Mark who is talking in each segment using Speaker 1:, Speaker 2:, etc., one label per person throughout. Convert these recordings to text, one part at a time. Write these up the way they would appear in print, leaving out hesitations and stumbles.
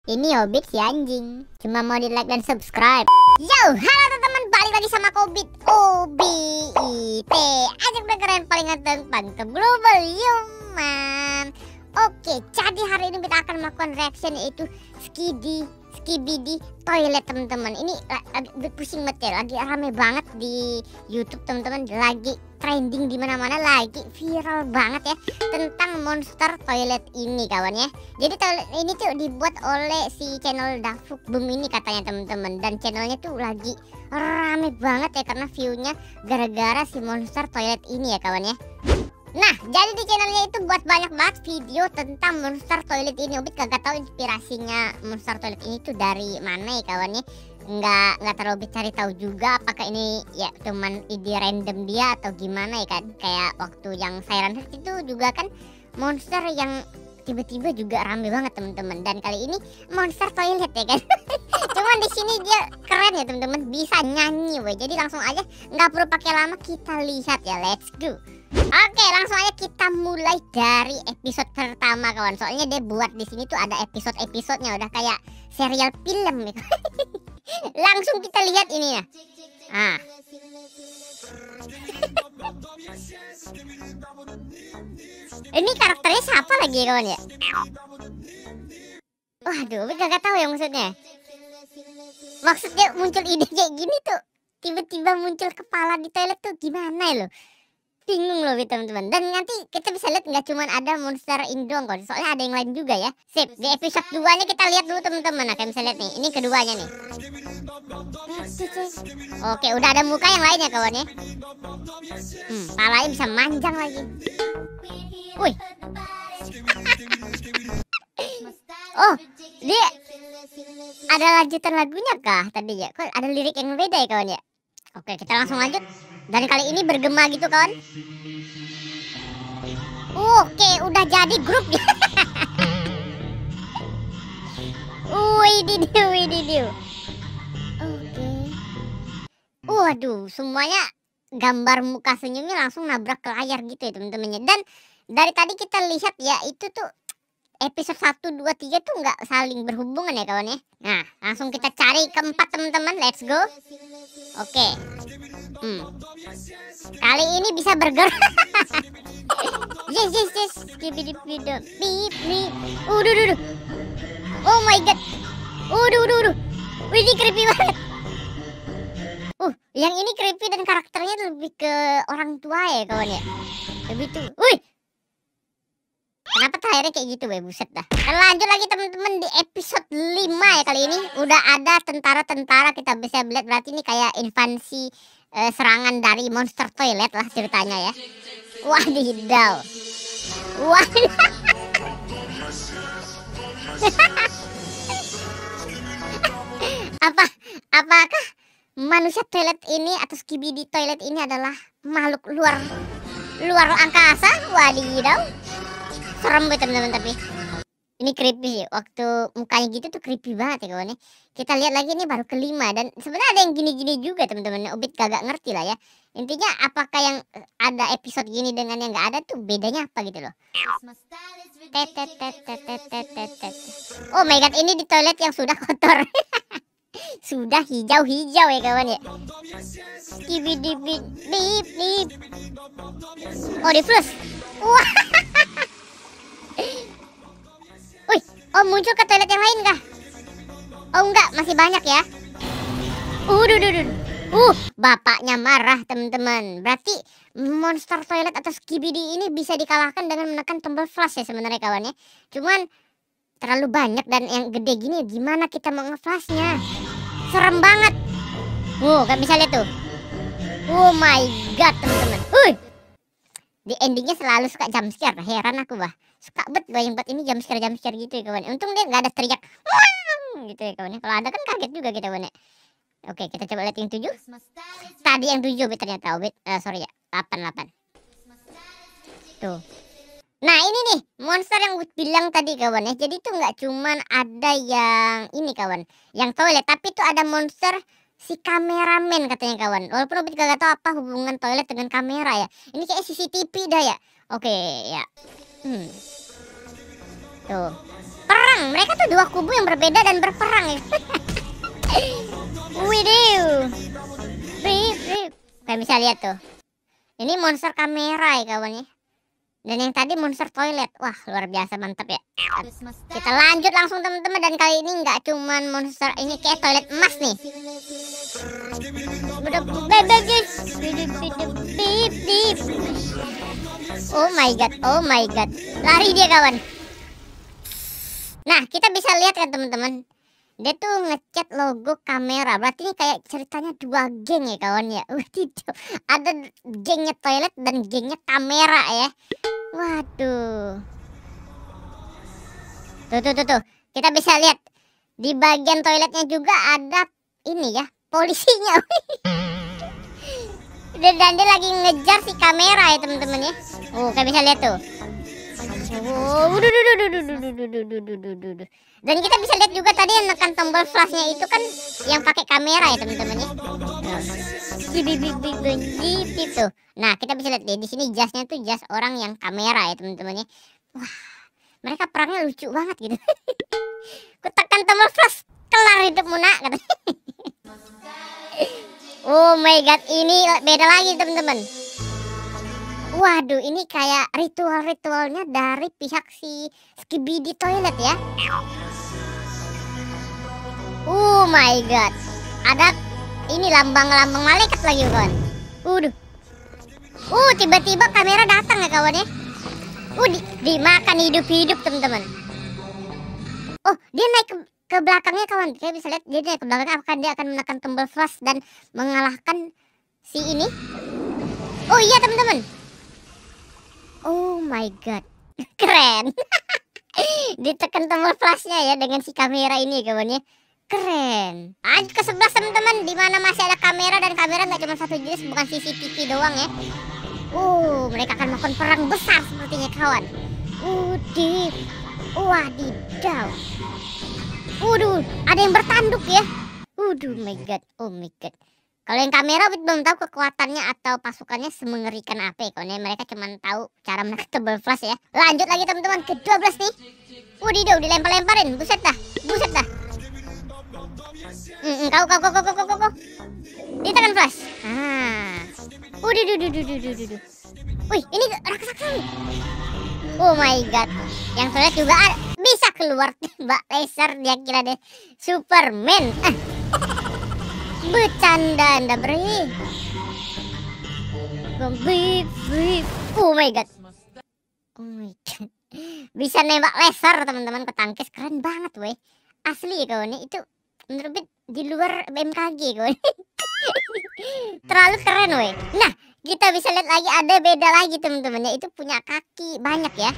Speaker 1: Ini Hobbit si anjing. Cuma mau di like dan subscribe. Yo, halo teman-teman, balik lagi sama Hobbit OBIT. Ajak keren paling ganteng pantep global human. Oke, jadi hari ini kita akan melakukan reaction, yaitu Skibidi Toilet teman-teman. Ini lagi pusing banget ya, lagi rame banget di YouTube teman-teman, lagi trending di mana-mana, lagi viral banget ya tentang monster toilet ini kawan ya. Jadi toilet ini tuh dibuat oleh si channel Dafuk Boom ini katanya teman-teman, dan channelnya tuh lagi rame banget ya karena view-nya gara-gara si monster toilet ini ya kawan ya. Nah, jadi di channelnya itu buat banyak banget video tentang monster toilet ini. Obit kagak tahu inspirasinya monster toilet ini tuh dari mana ya kawan ya. Nggak terlalu cari tahu juga apakah ini ya cuman ide random dia atau gimana ya kan. Kayak waktu yang Siren Heart itu juga kan monster yang tiba-tiba juga rame banget teman-teman, dan kali ini monster toilet ya kan. Cuman di sini dia keren ya teman-teman, bisa nyanyi weh. Jadi langsung aja nggak perlu pakai lama, kita lihat ya, let's go. Oke, langsung aja kita mulai dari episode pertama kawan. Soalnya dia buat di sini tuh ada episode-episodenya, udah kayak serial film ya. Langsung kita lihat ini ya. Ini karakternya siapa lagi ya kawan ya? Waduh, gak tahu ya maksudnya. Maksudnya muncul ide kayak gini tuh, tiba-tiba muncul kepala di toilet tuh gimana loh? Bingung loh teman-teman. Dan nanti kita bisa lihat nggak cuma ada monster ini doang kok, soalnya ada yang lain juga ya. Sip, di episode 2 nya kita lihat dulu teman-teman. Nah, kalian bisa lihat nih, ini keduanya nih. Oke, udah ada muka yang lain ya kawan ya. Palanya bisa manjang lagi. Wih. Oh, dia ada lanjutan lagunya kah tadi ya? Kok ada lirik yang beda ya kawan ya? Oke, kita langsung lanjut. Dan kali ini bergema gitu kawan. Oke, udah jadi grup ya. Wididiu. Oke. Waduh, semuanya gambar muka senyumnya langsung nabrak ke layar gitu ya teman-temannya. Dan dari tadi kita lihat ya, itu tuh episode 1, 2, 3 tuh nggak saling berhubungan ya kawan ya. Nah, langsung kita cari keempat teman-teman, let's go. Oke. Kali ini bisa bergerak. Yes. Skibidi beep. Uduh. Oh my god. Uduh. Wih, ini creepy banget. Yang ini creepy dan karakternya lebih ke orang tua ya kawan ya. Lebih tuh. Wih. Kenapa terakhirnya kayak gitu weh, buset dah. Dan lanjut lagi teman-teman di episode 5 ya kali ini. Udah ada tentara-tentara, kita bisa lihat berarti ini kayak invasi serangan dari monster toilet lah ceritanya ya. Wadidaw. Apakah manusia toilet ini atau Skibidi toilet ini adalah makhluk luar angkasa? Wadidaw. Serem banget teman-teman, tapi ini creepy sih. Waktu mukanya gitu tuh creepy banget ya kawan ya. Kita lihat lagi, ini baru kelima, dan sebenarnya ada yang gini-gini juga teman-teman. Obit kagak ngerti lah ya. Intinya apakah yang ada episode gini dengan yang nggak ada tuh bedanya apa gitu loh. Oh my god, ini di toilet yang sudah kotor. Sudah hijau-hijau ya kawan ya. Skibidi beep. Oh, di flush. Wah. Oh, muncul ke toilet yang lain kah? Oh enggak, masih banyak ya. Bapaknya marah teman-teman. Berarti monster toilet atau Skibidi ini bisa dikalahkan dengan menekan tombol flash ya sebenarnya kawan ya. Cuman terlalu banyak dan yang gede gini, gimana kita mau nge-flashnya? Serem banget. Gak bisa lihat tuh. Oh my god teman-teman. Di endingnya selalu suka jumpscare. Heran aku bah. Suka banget buat ini jumpscare gitu ya kawan. Untung dia nggak ada teriak gitu ya kawan. Kalau ada kan kaget juga kita kawan. Oke, kita coba lihat yang 7. Tadi yang 7 ternyata sorry ya, 8. Tuh. Nah, ini nih monster yang bilang tadi kawan ya. Jadi tuh nggak cuman ada yang ini kawan, yang toilet, tapi tuh ada monster si kameramen katanya kawan. Walaupun Obit gak tahu apa hubungan toilet dengan kamera ya. Ini kayak CCTV dah ya. Oke ya. Tuh. Perang. berperang. Mereka tuh dua kubu yang berbeda dan berperang ya. Widih. Kalian bisa lihat tuh. Ini monster kamera ya kawannya. Dan yang tadi monster toilet. Wah, luar biasa, mantap ya. Kita lanjut langsung teman-teman. Dan kali ini nggak cuman monster, ini kayak toilet emas nih. Oh my god, oh my god. Lari dia kawan. Nah, kita bisa lihat kan teman-teman. Dia tuh ngecat logo kamera. Berarti ini kayak ceritanya dua geng ya kawan ya. Waduh, ada gengnya toilet dan gengnya kamera ya. Waduh. Tuh. Kita bisa lihat di bagian toiletnya juga ada ini ya, polisinya. Dan dia lagi ngejar si kamera ya teman-teman ya. Oh, kalian bisa lihat tuh. Oh, dan kita bisa lihat juga tadi yang nekan tombol flashnya itu kan yang pakai kamera ya teman-teman ya. Gitu. Nah, kita bisa lihat di sini jasnya tuh jas orang yang kamera ya teman-teman ya. Wah, mereka perangnya lucu banget gitu. Ku tekan tombol flash, kelar hidupmu nak katanya. Oh my god, ini beda lagi teman-teman. Waduh, ini kayak ritual-ritualnya dari pihak si Skibidi Toilet ya. Oh my god. Ada ini lambang-lambang malaikat lagi kawan. Tiba-tiba kamera datang ya kawan ya. Dimakan hidup-hidup teman-teman. Oh, dia naik ke belakangnya kawan. Kita bisa lihat dia naik ke belakang. Apakah dia akan menekan tombol flash dan mengalahkan si ini? Oh iya teman-teman. Oh my god, keren. Ditekan tombol flashnya ya dengan si kamera ini kawan ya. Keren. Lanjut ke sebelah teman-teman, di mana masih ada kamera, dan kamera nggak cuma satu jenis, bukan CCTV doang ya. Mereka akan melakukan perang besar sepertinya kawan. Wadidaw. Ada yang bertanduk ya. Oh my god, oh my god. Kalau yang kamera belum tahu kekuatannya atau pasukannya semengerikan apa ya kawan ya. Mereka cuma tahu cara menekan tombol flash ya. Lanjut lagi teman-teman ke 12 nih. Wadidaw, dilempar-lemparin. Buset dah. Kau. Ditekan flash. Wih, ini raksasa. Oh my god. Yang toilet juga bisa keluar tembak laser. Dia kira deh Superman. Bercanda Anda bre. Oh my god. Bisa nembak laser teman-teman ke tangkis. Keren banget weh. Asli ya kawan. Itu menurut di luar BMKG kawan. Terlalu keren weh. Nah, kita bisa lihat lagi ada beda lagi teman-teman ya. Itu punya kaki banyak ya.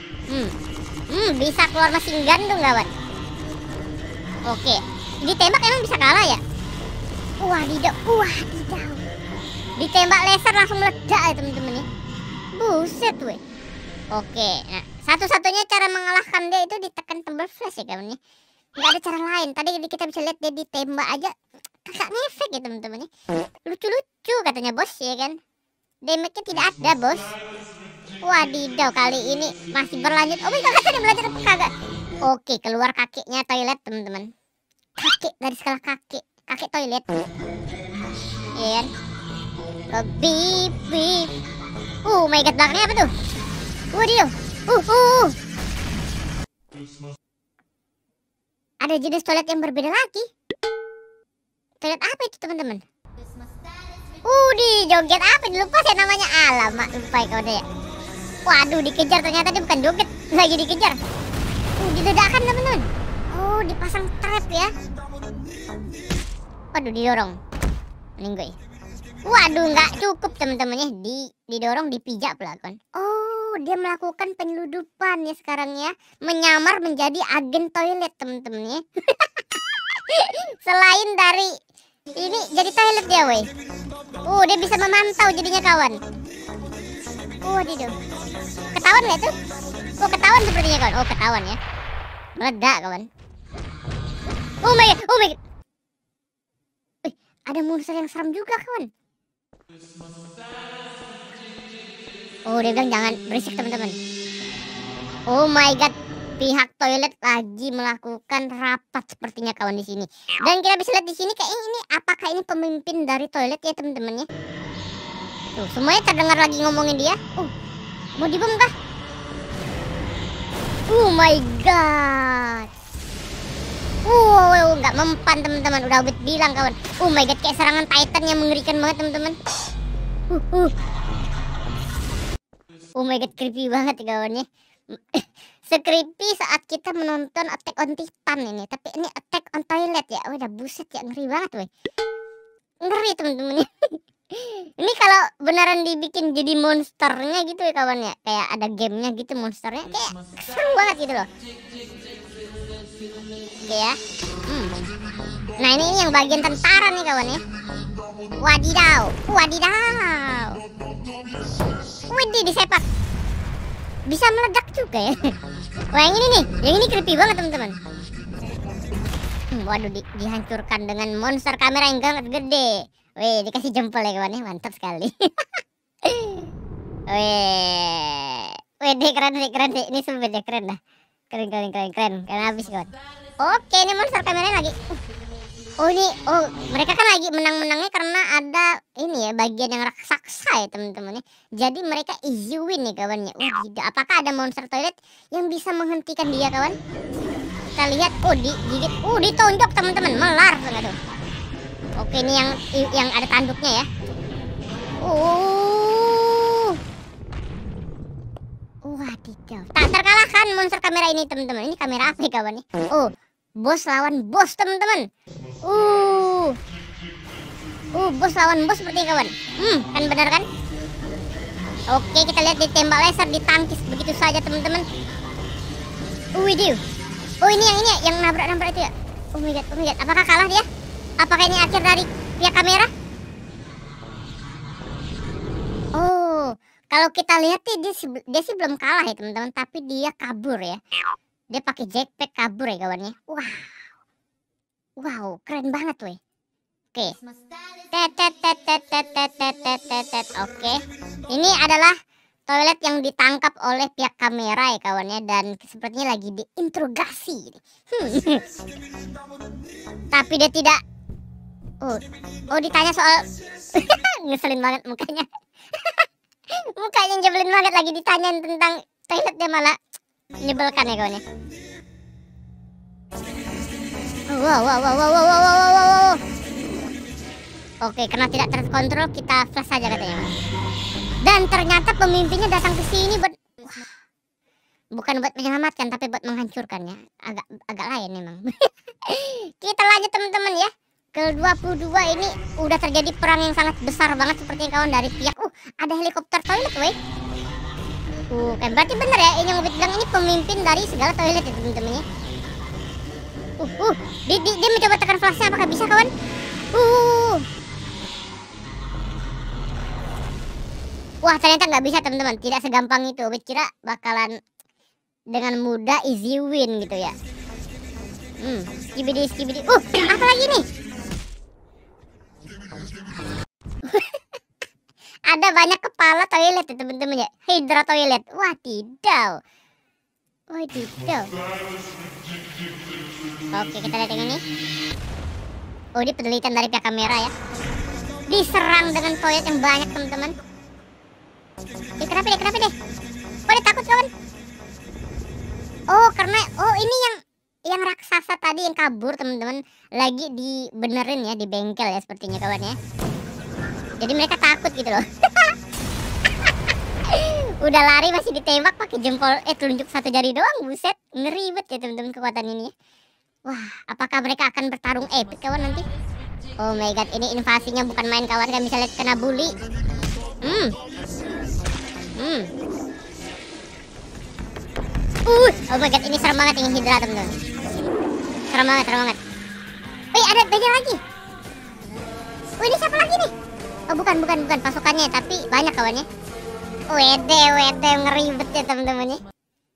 Speaker 1: Bisa keluar mesin gun dong kawan. Oke. Ditembak emang bisa kalah ya? Wadidaw. Ditembak laser langsung meledak ya teman-teman ya. Buset weh. Oke, nah satu-satunya cara mengalahkan dia itu ditekan tombol flash ya kawan ya. Nggak ada cara lain. Tadi kita bisa lihat dia ditembak aja kakak ngefek ya teman-teman ya. Lucu-lucu katanya bos ya kan. Damage-nya tidak ada bos. Wadidaw, kali ini masih berlanjut. Oh my god, dia belajar apa kagak? Oke, keluar kakinya toilet teman-teman. Kaki dari skala kaki toilet. Iya kan? Bip. Oh my god, belakangnya apa tuh? Waduh. Ada jenis toilet yang berbeda lagi. Toilet apa itu teman-teman? Joget apa? Lupa saya namanya. Alamak, lupa ya kau ya. Waduh, dikejar, ternyata dia bukan joget, lagi dikejar. Diledakan teman-teman. Dipasang trap ya. Waduh, didorong. Meninggoy. Waduh, nggak cukup teman-teman ya. Didorong, dipijak pula kan. Dia melakukan penyeludupan ya sekarang ya. Menyamar menjadi agen toilet teman-teman ya. Selain dari ini jadi toilet dia weh. Dia bisa memantau jadinya kawan. Waduh. Ketahuan nggak tuh? Ketahuan sepertinya kawan. Ketahuan ya. Meledak kawan. Oh my god. Ada monster yang serem juga kawan. Dia bilang jangan berisik teman-teman. Oh my god. pihak toilet lagi melakukan rapat sepertinya kawan di sini. Dan kita bisa lihat di sini kayak ini, apakah ini pemimpin dari toilet ya teman-teman ya? Tuh, semuanya terdengar lagi ngomongin dia. Mau dibom kah? Oh my god. Nggak mempan teman-teman. Udah Obit bilang kawan. Oh my god, kayak serangan Titan yang mengerikan banget teman-teman. Oh my god, creepy banget ya kawannya. Se-creepy saat kita menonton Attack on Titan ini. Tapi ini Attack on Toilet ya. Udah buset ya, ngeri banget weh. Ngeri teman-teman. Ini kalau beneran dibikin jadi monsternya gitu ya kawan ya. Kayak ada gamenya gitu monsternya. Kayak seru banget gitu loh. Oke ya. Nah ini yang bagian tentara nih kawan ya. Wadidaw. Widih, disepak. Bisa meledak juga ya. Wah yang ini nih, yang ini creepy banget teman-teman. Waduh, dihancurkan dengan monster kamera yang sangat gede. Wih, dikasih jempol ya kawan ya, mantap sekali. Wih, keren deh. Ini sumpah deh, keren dah. Keren habis kawan. Oke, ini monster kameranya lagi. Mereka kan lagi menang-menangnya karena ada ini ya, bagian yang raksasa ya teman-teman ya. Jadi mereka easy win nih kawannya. Tidak. Apakah ada monster toilet yang bisa menghentikan dia kawan? Kita lihat. Digigit. Ditonjok teman-teman, melar enggak tuh. Oke, ini yang ada tanduknya ya. Wadidaw. Tak terkalahkan monster kamera ini teman-teman. Ini kamera apa ya kawan ya? Bos lawan bos teman-teman. Bos lawan bos seperti kawan. Kan benar kan? Oke, kita lihat ditembak laser, ditangkis begitu saja teman-teman. Widih. Ini yang nabrak itu ya. Oh my god. Apakah kalah dia? Apakah ini akhir dari pihak kamera? Kalau kita lihat dia sih belum kalah ya teman-teman, tapi dia kabur ya. Dia pakai jetpack kabur ya kawannya. Wow, keren banget weh. Oke. Oke. Ini adalah toilet yang ditangkap oleh pihak kamera ya kawannya, dan sepertinya lagi diinterogasi. Tapi dia tidak. Ditanya soal ngeselin banget mukanya. Mukanya nyebelin banget, lagi ditanyain tentang toilet dia malah nyebelkan ya kawannya. Wow. Oke, karena tidak terkontrol kita flash saja katanya. Dan ternyata pemimpinnya datang ke sini bukan buat menyelamatkan, tapi buat menghancurkannya. Agak lain memang. Kita lanjut teman-teman ya. Ke-22 ini udah terjadi perang yang sangat besar banget seperti kawan dari pihak. Ada helikopter toilet weh. Kan berarti bener ya, ini yang Obit bilang ini pemimpin dari segala toilet ya teman-teman ya. Dia mencoba tekan flashnya, apakah bisa kawan? Wah, ternyata nggak bisa teman-teman. Tidak segampang itu. Obit kira bakalan dengan mudah easy win gitu ya. Skibidi. Apa lagi nih? Ada banyak kepala toilet ya teman-teman ya. Hydra toilet. Wadidaw. Oke, kita lihat yang ini. Ini penelitian dari pihak kamera ya. Diserang dengan toilet yang banyak teman-teman. Kenapa deh? Kok dia takut kawan? Karena ini yang raksasa tadi yang kabur teman-teman, lagi dibenerin ya di bengkel ya sepertinya kawan ya. Jadi mereka takut gitu loh. Udah lari masih ditembak pakai jempol telunjuk satu jari doang, buset, ngeri banget ya teman-teman kekuatan ini ya. Wah, apakah mereka akan bertarung epic kawan nanti? Oh my god, ini invasinya bukan main kawan, kan bisa lihat kena bully. Oh my god, ini serem banget ini Hydra teman-teman. Serem banget. Wih, ada beda lagi. Ini siapa lagi nih? Bukan pasukannya, tapi banyak kawannya. Wede ngeri banget ya teman-teman ya.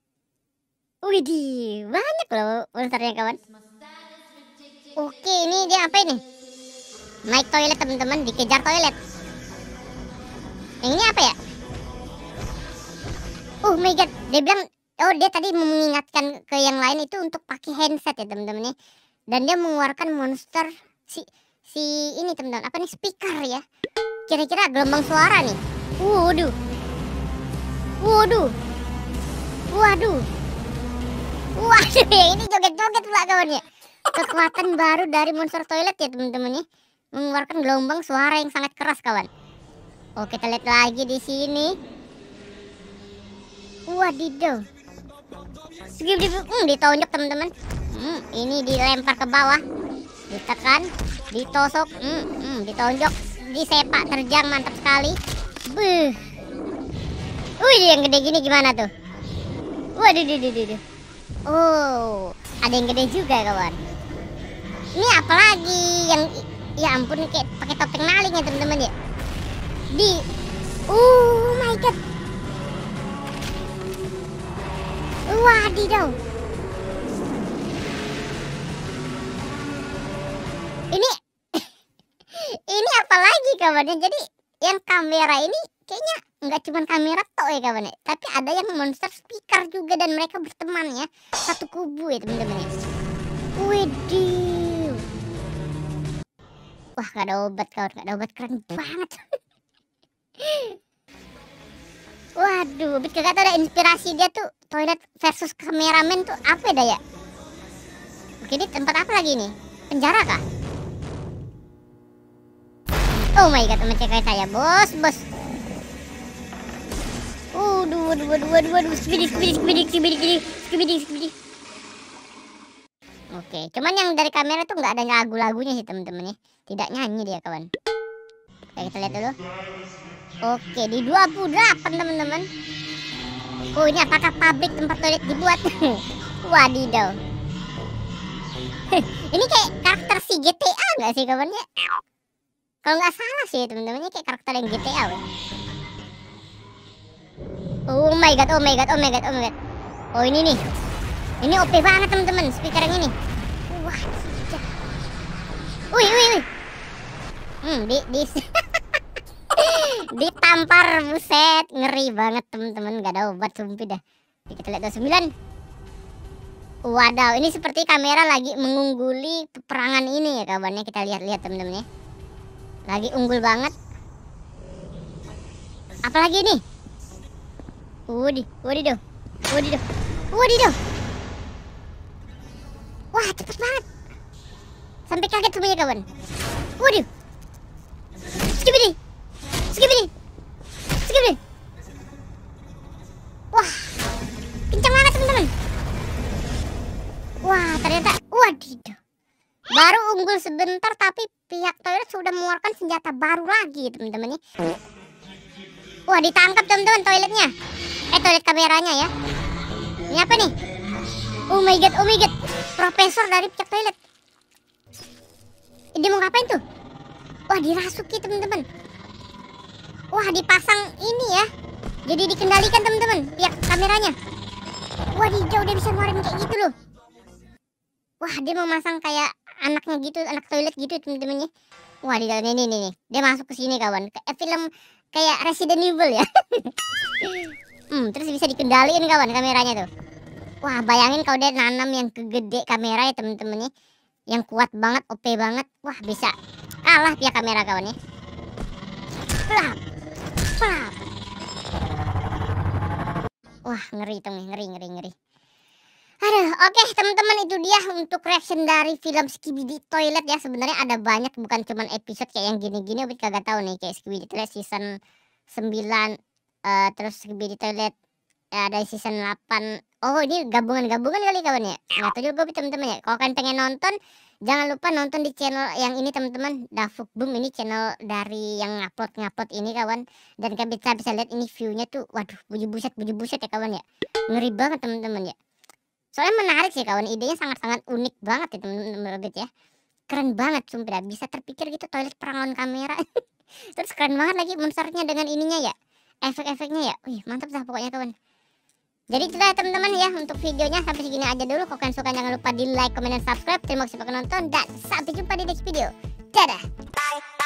Speaker 1: Widih, banyak loh monsternya kawan. Oke, ini dia apa ini? Naik toilet teman-teman, dikejar toilet. Yang ini apa ya? Oh my god, dia bilang Oh, dia tadi mengingatkan ke yang lain itu untuk pakai handset ya teman-teman ya. Dan dia mengeluarkan monster si ini teman-teman, apa nih, speaker ya. Kira-kira gelombang suara nih. Waduh. Waduh. Waduh. Waduh, ya ini joget-joget pula kawan ya. Kekuatan baru dari monster toilet ya teman-teman ya. Mengeluarkan gelombang suara yang sangat keras kawan. Oh, kita lihat lagi di sini. Wadidaw. Ditonjok teman-teman. Ini dilempar ke bawah, ditekan, ditosok, ditonjok, disepak terjang, mantap sekali. Buh. Yang gede gini gimana tuh? Waduh. Oh, ada yang gede juga kawan. Ini apalagi yang, ya ampun, kayak pakai topeng maling ya teman-teman ya. Oh my god. Wadidaw. Ini apalagi kawannya. Jadi yang kamera ini kayaknya nggak cuma kamera tok ya kawannya, tapi ada yang monster speaker juga dan mereka berteman ya, satu kubu ya teman-teman ya. Widih. Wah, gak ada obat kawan, gak ada obat, keren banget. Waduh, kagak tahu ada inspirasi dia tuh toilet versus kameramen tuh apa dah ya? Oke, ini tempat apa lagi nih? Penjara kah? Oh my god, teman cek saya, bos. Waduh, skibidi. Oke, cuman yang dari kamera tuh nggak ada lagu-lagunya sih teman-teman ya. Tidak nyanyi dia kawan. Oke, kita lihat dulu. Oke, di 28 teman-teman. Oh, ini apakah pabrik tempat toilet dibuat? Wadidaw. Ini kayak karakter si GTA nggak sih kawannya? Kalau nggak salah sih teman-teman, kayak karakter yang GTA. Oh my god. Oh, ini nih. Ini OP banget teman-teman, speaker yang ini. Wah, wih. Ditampar, buset, ngeri banget teman-teman, gak ada obat sumpah dah. Kita lihat 29. Wadaw, ini seperti kamera lagi mengungguli peperangan ini ya kawannya. Kita lihat teman-teman ya. Lagi unggul banget. Apalagi nih? Wadidaw. Wah, cepet banget. Sampai kaget semuanya kawan. Waduh. Skibidi. Wah, kencang banget teman-teman. Wah, ternyata wadidaw. Baru unggul sebentar tapi pihak toilet sudah mengeluarkan senjata baru lagi teman-teman ya. Wah, ditangkap teman-teman toiletnya. Toilet kameranya ya. Ini apa nih? Oh my god. Profesor dari pihak toilet. Dia mau ngapain tuh? Wah, dirasuki teman-teman. Wah, dipasang ini ya. Jadi dikendalikan teman-teman pihak kameranya. Wadidaw, dia bisa ngeluarin kayak gitu loh. Wah, dia mau masang kayak anaknya gitu, anak toilet gitu teman-teman ya. Wah, nih. Dia masuk ke sini kawan. Kayak film kayak Resident Evil ya. Terus bisa dikendaliin kawan kameranya tuh. Wah, bayangin kalau dia nanam yang kegede kamera ya teman-teman ya. Yang kuat banget, OP banget. Wah, bisa kalah pihak kamera kawan ya. Plap. Wah, ngeri tuh, ngeri. Aduh, oke teman-teman, itu dia untuk reaction dari film Skibidi Toilet ya. Sebenarnya ada banyak, bukan cuman episode kayak yang gini-gini. Obit kagak tahu nih, kayak Skibidi Toilet season 9, terus Skibidi Toilet ada season 8. Oh, ini gabungan kali kawan ya. Nggak tahu juga teman-teman ya. Kalau kalian pengen nonton, jangan lupa nonton di channel yang ini teman-teman, Dafuk Boom. Ini channel dari yang ngupload ini kawan. Dan kalian bisa lihat ini view-nya tuh. Waduh, buset ya kawan ya. Ngeri banget teman-teman ya. Soalnya menarik sih kawan, idenya sangat-sangat unik banget ya teman-teman ya. Keren banget sumpah, bisa terpikir gitu toilet perang lawan kamera. Terus keren banget lagi monsternya dengan ininya ya. Efek-efeknya ya. Wih, mantap dah pokoknya kawan. Jadi itu dah teman-teman ya untuk videonya, sampai segini aja dulu. Kalau kalian suka jangan lupa di like, comment, dan subscribe. Terima kasih sudah nonton dan sampai jumpa di next video. Dadah. Bye.